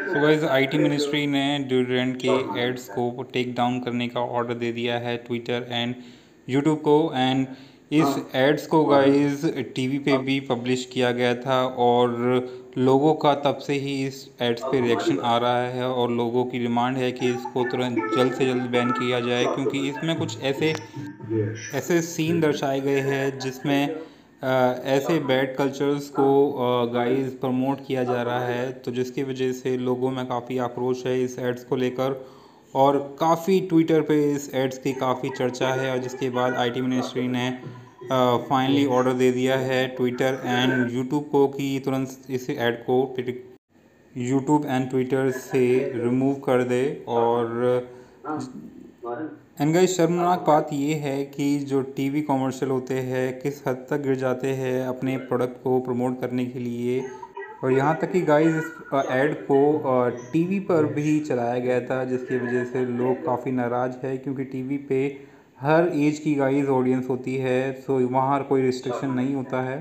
So guys, IT ministry ने ड्यूरेंट के एड्स को टेक डाउन करने का ऑर्डर दे दिया है ट्विटर एंड यूट्यूब को। एंड इस एड्स को गाइस टीवी पे भी पब्लिश किया गया था और लोगों का तब से ही इस एड्स पे रिएक्शन आ रहा है और लोगों की डिमांड है कि इसको तुरंत जल्द से जल्द बैन किया जाए, क्योंकि इसमें कुछ ऐसे ऐसे सीन दर्शाए गए हैं जिसमें ऐसे बैड कल्चर्स को गाइस प्रमोट किया जा रहा है, तो जिसकी वजह से लोगों में काफ़ी आक्रोश है इस एड्स को लेकर। और काफ़ी ट्विटर पे इस एड्स की काफ़ी चर्चा है और जिसके बाद आईटी मिनिस्ट्री ने फाइनली ऑर्डर दे दिया है ट्विटर एंड यूट्यूब को कि तुरंत इस ऐड को यूट्यूब एंड ट्विटर से रिमूव कर दे। और एंड गाइस, शर्मनाक बात ये है कि जो टीवी कॉमर्शियल होते हैं किस हद तक गिर जाते हैं अपने प्रोडक्ट को प्रमोट करने के लिए। और यहाँ तक कि गाइस इस ऐड को टीवी पर भी चलाया गया था, जिसकी वजह से लोग काफ़ी नाराज़ है, क्योंकि टीवी पे हर एज की गाइस ऑडियंस होती है, सो वहाँ कोई रिस्ट्रिक्शन नहीं होता है।